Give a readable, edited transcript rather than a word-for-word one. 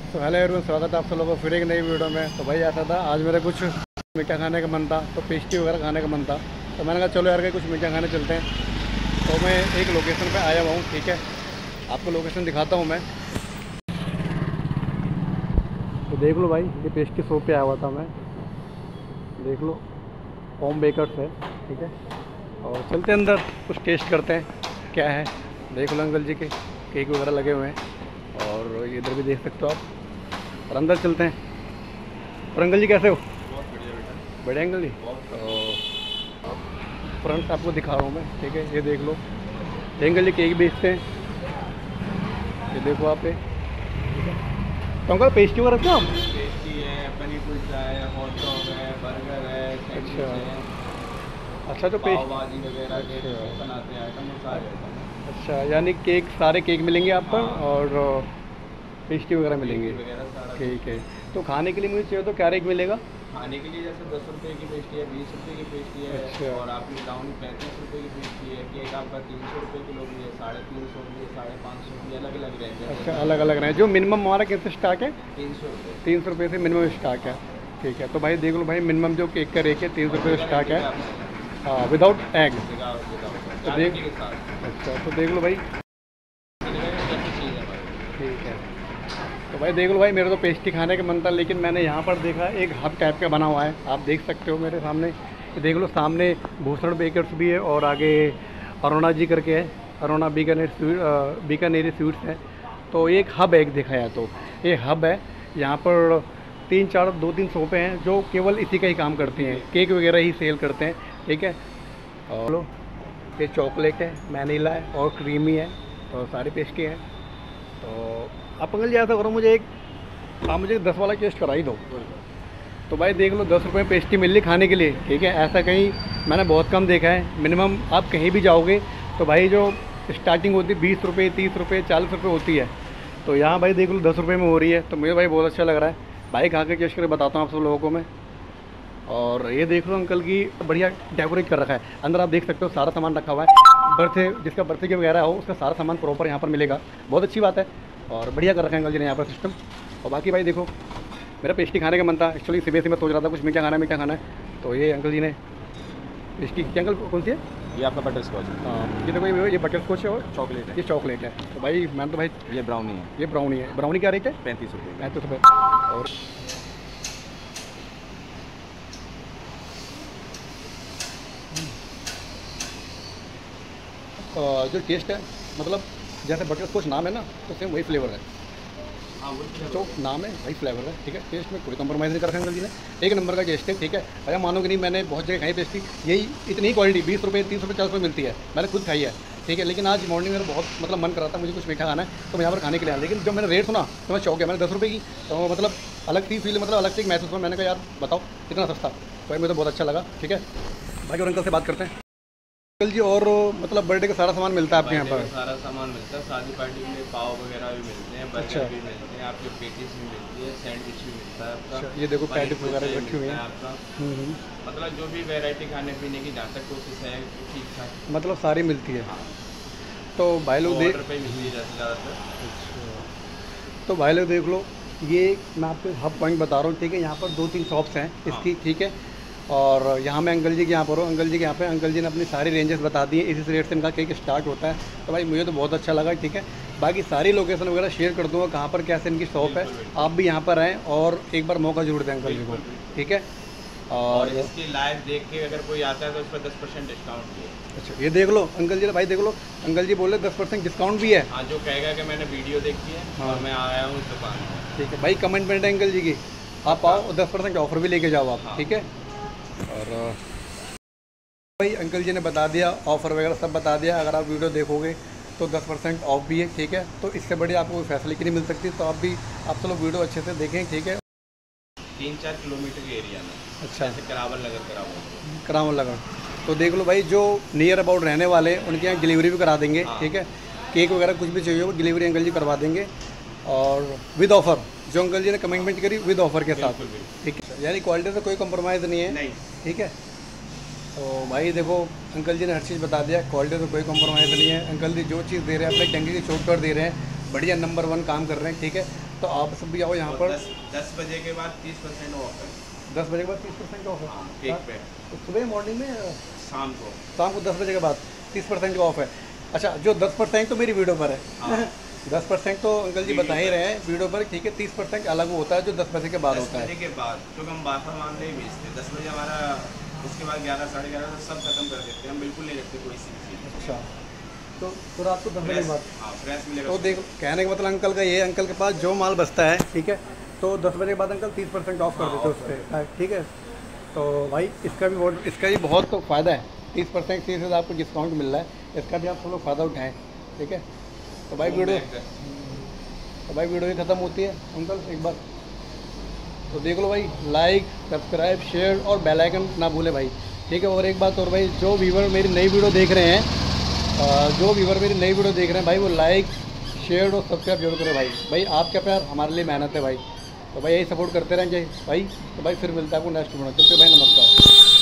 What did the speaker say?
तो hello everyone, स्वागत है आप सब लोगों को फिर एक नई वीडियो में। तो भाई ऐसा था, आज मेरा कुछ मीठा खाने का मन था, तो पेस्ट्री वगैरह खाने का मन था। तो मैंने कहा चलो यार कुछ मीठा खाने चलते हैं। तो मैं एक लोकेशन पे आया हुआ हूँ, ठीक है, आपको लोकेशन दिखाता हूँ मैं। तो देख लो भाई, ये पेस्ट्री शॉप पे आया हुआ था मैं, देख लो होम बेकर्स है, ठीक है। और चलते हैं अंदर, कुछ टेस्ट करते हैं क्या है। देख लो अंकल जी के केक वगैरह लगे हुए हैं, और इधर भी देख सकते हो आप। और अंदर चलते हैं। और अंकल जी कैसे हो? बहुत बढ़िया बेटा। बढ़िया अंकल जी। तो फ्रंट आपको दिखा रहा हूँ मैं, ठीक है, ये देख लो। ये अंकल जी केक बेचते हैं, ये देखो आप पे। तो अंकल पेस्ट्री वगैरह रखते हो आप? पेस्ट्री है, पनीर कुलचा है, हॉट डॉग है, बर्गर है, सैंडविच है, अच्छा। तो पाव भाजी वगैरह के बनाते हैं आइटम सारे आइटम। अच्छा, यानी केक, सारे केक मिलेंगे आप पर, हाँ। और पेस्ट्री वगैरह मिलेंगी, वगैरह सारा ठीक है। तो खाने के लिए मुझे चाहिए तो क्या रेट मिलेगा? खाने के लिए जैसे 10 रुपये की पेस्ट्री है, 20 रुपये की पेस्ट्री है। अच्छा। और आपकी डाउन 35 रुपये की पेस्ट्री है। केक आपका 300 रुपये किलो भी है, 350 भी है, 550 भी, अलग अलग रेंज है। अच्छा, अलग अलग रहे। जो मिनिमम हमारा कितने स्टाक है? 300 रुपये। 300 रुपये से मिनिमम स्टाक है, ठीक है। तो भाई देख लो भाई, मिनिमम जो केक का रेट है 300 रुपये स्टाक है, हाँ, विदाउट एग। तो देख, अच्छा, तो देख लो भाई, ठीक है। तो भाई देख लो भाई, मेरा तो पेस्ट्री खाने का मन था, लेकिन मैंने यहाँ पर देखा एक हब टाइप का बना हुआ है, आप देख सकते हो मेरे सामने। ये देख लो, सामने भूषण बेकर्स भी है, और आगे अरुणा जी करके है, अरुणा बीकानेरी स्वीट्स है। तो एक हब है, एक देखा है तो ये हब है। यहाँ पर 2-3 शॉपें हैं जो केवल इसी का ही काम करती हैं, केक वगैरह ही सेल करते हैं, ठीक है। और लो, ये चॉकलेट है, वैनिला है, और क्रीमी है, तो सारी पेस्ट्री है। तो आप अंकल जी ऐसा करो, आप मुझे 10 वाला टेस्ट करा ही दो। तो भाई देख लो, 10 रुपये में पेस्ट्री मिल रही खाने के लिए, ठीक है। ऐसा कहीं मैंने बहुत कम देखा है। मिनिमम आप कहीं भी जाओगे तो भाई जो स्टार्टिंग होती है 20 रुपये, 30 रुपये, 40 रुपये होती है। तो यहाँ भाई देख लो 10 रुपये में हो रही है, तो मुझे भाई बहुत अच्छा लग रहा है। भाई खा के टेस्ट करके बताता हूँ आप सब लोगों को मैं। और ये देख लो अंकल की बढ़िया डेकोरेट कर रखा है। अंदर आप देख सकते हो सारा सामान रखा हुआ है, बर्थडे जिसका बर्थडे के वगैरह हो उसका सारा सामान प्रॉपर यहाँ पर मिलेगा, बहुत अच्छी बात है। और बढ़िया कर रखा है अंकल जी ने यहाँ पर सिस्टम। और बाकी भाई देखो, मेरा पेस्ट्री खाने का मन था एक्चुअली, सुबह से मैं सोच रहा था कुछ मीठा खाना है। तो ये अंकल जी ने पेस्ट्री, क्या अंकल कौन सी है? ये आपका बटर स्कॉच है। हाँ, ये देखो, ये बटर स्कॉच है, और चॉकलेट है। ये चॉकलेट है। तो भाई मैंने तो भाई, ये ब्राउनी है। ये ब्राउनी है। ब्राउनी क्या रेट है? 35 रुपये। 35 रुपये। और जो टेस्ट है, मतलब जैसे बटर स्कॉच नाम है ना, तो सेम वही फ्लेवर है। हाँ, जो नाम है वही फ्लेवर है, ठीक है। टेस्ट में कोई कॉम्प्रोमाइज़ नहीं कर रखा अंकल जी ने, एक नंबर का टेस्ट है, ठीक है। अरे मानोगे नहीं, मैंने बहुत जगह खाई पेस्ट्री, यही इतनी ही क्वालिटी 20 रुपये, 30 रुपये, 40 रुपये मिलती है, मैंने खुद खाई है, ठीक है। लेकिन आज मॉर्निंग में बहुत मतलब मन कर रहा था मुझे कुछ मीठा खाना है, तो मैं यहाँ पर खाने के लिए आया। लेकिन जब मैंने रेट सुना तो मैं चौंक गया। मैंने 10 रुपये की, तो मतलब अलग सी फील, मतलब अलग से एक महसूस हुआ। मैंने कहा यार बताओ इतना सस्ता, तो मुझे तो बहुत अच्छा लगा, ठीक है। भाई और अंकल से बात करते हैं। अंकल जी, और मतलब बर्थडे का सारा सामान मिलता है आपके यहाँ पर? सारा सामान मिलता है। शादी पार्टी के लिए पाव वगैरह भी मिलते हैं, बर्गर भी मिलते हैं, आपके पेटीज भी मिलती है, सैंडविच भी मिलता है आपका। अच्छा, ये देखो पैटिस वगैरह रखी हुई है आपका। हम्म। मतलब जो भी वैरायटी खाने पीने की जहाँ तक कोशिश है ठीक ठाक, मतलब सारी मिलती है। तो भाई लोग ऑर्डर पे मिलती है ज़्यादातर। अच्छा, तो भाई लोग देख लो, ये मैं आपको हब पॉइंट बता रहा हूँ, ठीक है। यहाँ पर 2-3 शॉप्स हैं इसकी, ठीक है। और यहाँ मैं अंकल जी के यहाँ पर हूँ, अंकल जी के यहाँ पे अंकल जी ने अपनी सारी रेंजेस बता दी है, इसी रेट से इनका केक स्टार्ट होता है। तो भाई मुझे तो बहुत अच्छा लगा, ठीक है। बाकी सारी लोकेशन वगैरह शेयर कर दूँगा, कहाँ पर कैसे इनकी शॉप है। आप भी यहाँ पर आएँ और एक बार मौका जरूर दें अंकल जी को, ठीक है। और इसकी लाइव देख के अगर कोई आता है तो उस पर 10% डिस्काउंट भी है। अच्छा, ये देख लो अंकल जी, भाई देख लो, अंकल जी बोले 10% डिस्काउंट भी है। हाँ, जो कहेगा कि मैंने वीडियो देखी है। हाँ। और मैं आया हूँ इस दुकान में। ठीक है भाई, कमेंटमेंट है अंकल जी की, आप आओ और 10% ऑफर भी लेके जाओ आप, हाँ। ठीक है। और भाई अंकल जी ने बता दिया, ऑफ़र वगैरह सब बता दिया। अगर आप वीडियो देखोगे तो 10% ऑफ भी है, ठीक है। तो इससे बड़ी आपको कोई फैसिलिटी नहीं मिल सकती। तो आप सब लोग वीडियो अच्छे से देखें, ठीक है। 3-4 किलोमीटर के एरिया में। अच्छा, जैसे करावल लगा। तो देख लो भाई, जो नियर अबाउट रहने वाले उनके यहाँ डिलीवरी भी करा देंगे, ठीक है। केक वगैरह कुछ भी चाहिए हो डिलीवरी अंकल जी करवा देंगे, और विद ऑफ़र, जो अंकल जी ने कमिटमेंट करी विद ऑफ़र के साथ, ठीक है। यानी क्वालिटी से कोई कम्प्रोमाइज़ नहीं है, ठीक है। तो भाई देखो, अंकल जी ने हर चीज़ बता दिया, क्वालिटी से कोई कम्प्रोमाइज़ नहीं है। अंकल जी जो चीज़ दे रहे हैं अपने डंगे की चोट पर दे रहे हैं, बढ़िया नंबर 1 काम कर रहे हैं, ठीक है। तो आप सब भी आओ यहाँ पर। 10 बजे के बाद 30% ऑफ है। 10 बजे के बाद 30% ऑफ है? हाँ, केक पे। तो सुबह मॉर्निंग में? शाम को 10 बजे के बाद 30% का ऑफ है। अच्छा, जो 10% तो मेरी वीडियो पर है। हाँ। 10% तो अंकल जी बता ही रहे हैं वीडियो पर, ठीक है। 30% अलग होता है जो 10 बजे के बाद होता है। 10 बजे के बाद, क्योंकि हम बाफा माल नहीं बेचते। 10 बजे हमारा, उसके बाद 11 साढ़े 11 सब खत्म कर देते हैं हम, बिल्कुल नहीं रखते कोई सी चीज़। अच्छा, तो रात को 10 बजे के बाद? हाँ, फ्रेश मिलेगा। तो देखो, कहने का मतलब अंकल का ये, अंकल के पास जो माल बचता है, ठीक है, तो 10 बजे के बाद अंकल 30% ऑफ कर देते हैं उस पर, ठीक है। तो भाई इसका भी बहुत तो फ़ायदा है। 30% से आपको डिस्काउंट मिल रहा है, इसका भी आप सब लोग फ़ायदा उठाएँ, ठीक है। तो भाई वीडियो ही ख़त्म होती है अंकल, एक बार तो देख लो भाई। लाइक, सब्सक्राइब, शेयर और बेल आइकन ना भूलें भाई, ठीक है। और एक बात और भाई, जो व्यूवर मेरी नई वीडियो देख रहे हैं भाई, वो लाइक, शेयर और सब्सक्राइब जरूर करें भाई। आपका प्यार हमारे लिए मेहनत है भाई। तो भाई यही सपोर्ट करते रहेंगे भाई। तो भाई फिर मिलता है आपको नेक्स्ट वीडियो में। चलते भाई, नमस्कार।